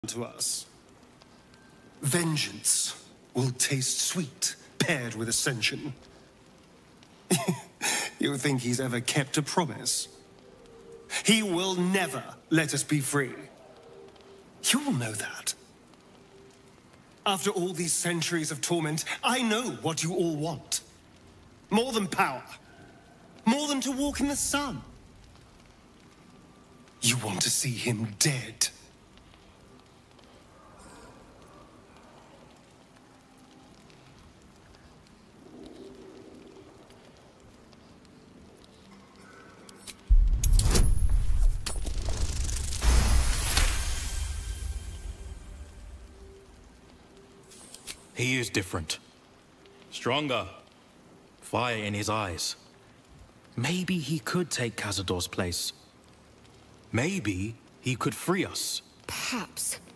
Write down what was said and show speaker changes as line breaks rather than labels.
to us. Vengeance will taste sweet, paired with ascension. You think he's ever kept a promise? He will never let us be free. You will know that. After all these centuries of torment, I know what you all want. More than power. More than to walk in the sun. You want to see him dead.
He is different. Stronger. Fire in his eyes. Maybe he could take Cazador's place. Maybe he could free us.
Perhaps.